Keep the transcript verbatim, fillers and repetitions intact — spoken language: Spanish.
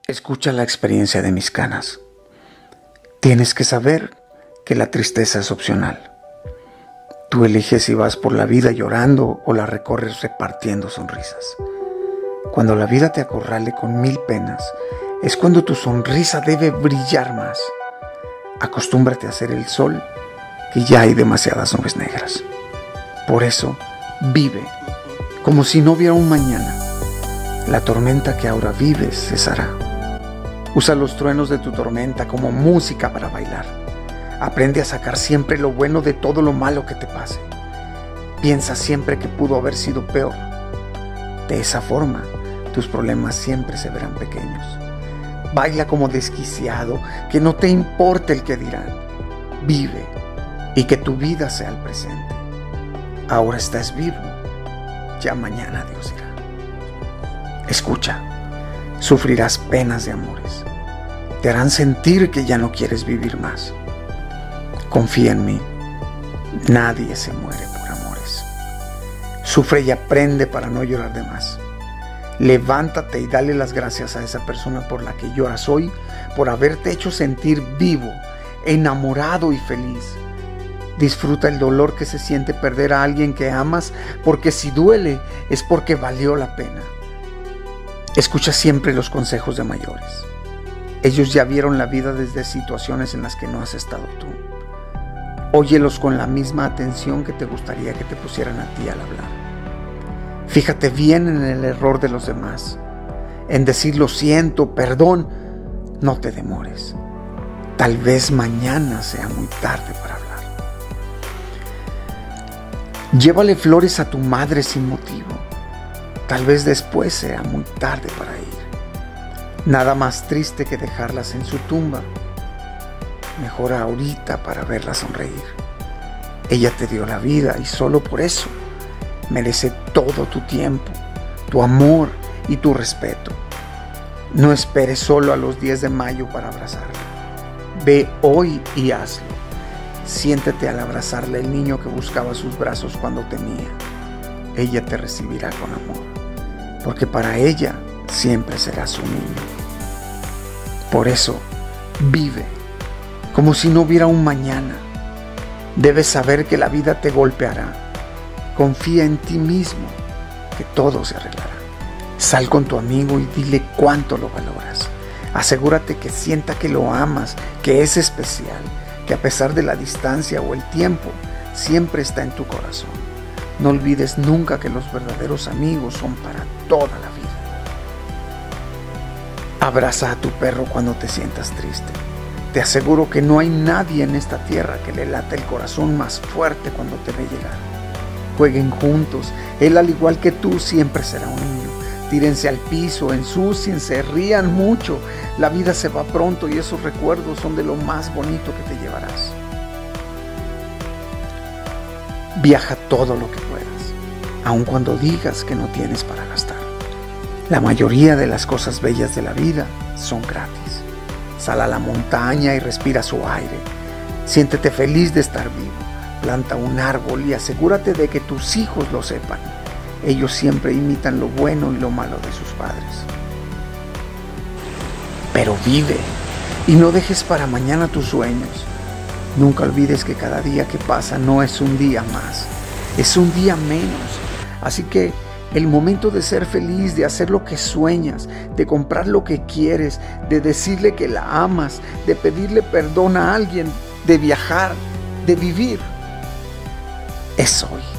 Escucha la experiencia de mis canas. Tienes que saber que la tristeza es opcional. Tú eliges si vas por la vida llorando o la recorres repartiendo sonrisas. Cuando la vida te acorrale con mil penas, es cuando tu sonrisa debe brillar más. Acostúmbrate a ser el sol, que ya hay demasiadas nubes negras. Por eso, vive como si no hubiera un mañana. La tormenta que ahora vives cesará. Usa los truenos de tu tormenta como música para bailar. Aprende a sacar siempre lo bueno de todo lo malo que te pase. Piensa siempre que pudo haber sido peor. De esa forma, tus problemas siempre se verán pequeños. Baila como desquiciado, que no te importe el que dirán. Vive y que tu vida sea el presente. Ahora estás vivo, ya mañana Dios irá. Escucha, sufrirás penas de amores. Te harán sentir que ya no quieres vivir más. Confía en mí, nadie se muere por amores. Sufre y aprende para no llorar de más. Levántate y dale las gracias a esa persona por la que lloras hoy, por haberte hecho sentir vivo, enamorado y feliz. Disfruta el dolor que se siente perder a alguien que amas, porque si duele es porque valió la pena. Escucha siempre los consejos de mayores. Ellos ya vieron la vida desde situaciones en las que no has estado tú. Óyelos con la misma atención que te gustaría que te pusieran a ti al hablar. Fíjate bien en el error de los demás, en decir lo siento, perdón. No te demores. Tal vez mañana sea muy tarde para hablar. Llévale flores a tu madre sin motivo. Tal vez después sea muy tarde para ir. Nada más triste que dejarlas en su tumba. Mejor ahorita para verla sonreír. Ella te dio la vida y solo por eso merece todo tu tiempo, tu amor y tu respeto. No esperes solo a los diez de mayo para abrazarla. Ve hoy y hazlo. Siéntete al abrazarle el niño que buscaba sus brazos cuando temía. Ella te recibirá con amor, porque para ella siempre serás su niño. Por eso, vive como si no hubiera un mañana. Debes saber que la vida te golpeará. Confía en ti mismo, que todo se arreglará. Sal con tu amigo y dile cuánto lo valoras. Asegúrate que sienta que lo amas, que es especial, que a pesar de la distancia o el tiempo, siempre está en tu corazón. No olvides nunca que los verdaderos amigos son para toda la vida. Abraza a tu perro cuando te sientas triste. Te aseguro que no hay nadie en esta tierra que le late el corazón más fuerte cuando te ve llegar. Jueguen juntos, él al igual que tú siempre será un niño. Tírense al piso, ensúciense, rían mucho. La vida se va pronto y esos recuerdos son de lo más bonito que te llevarás. Viaja todo lo que puedas, aun cuando digas que no tienes para gastar. La mayoría de las cosas bellas de la vida son gratis. Sal a la montaña y respira su aire. Siéntete feliz de estar vivo. Planta un árbol y asegúrate de que tus hijos lo sepan. Ellos siempre imitan lo bueno y lo malo de sus padres. Pero vive y no dejes para mañana tus sueños. Nunca olvides que cada día que pasa no es un día más, es un día menos. Así que el momento de ser feliz, de hacer lo que sueñas, de comprar lo que quieres, de decirle que la amas, de pedirle perdón a alguien, de viajar, de vivir, es hoy.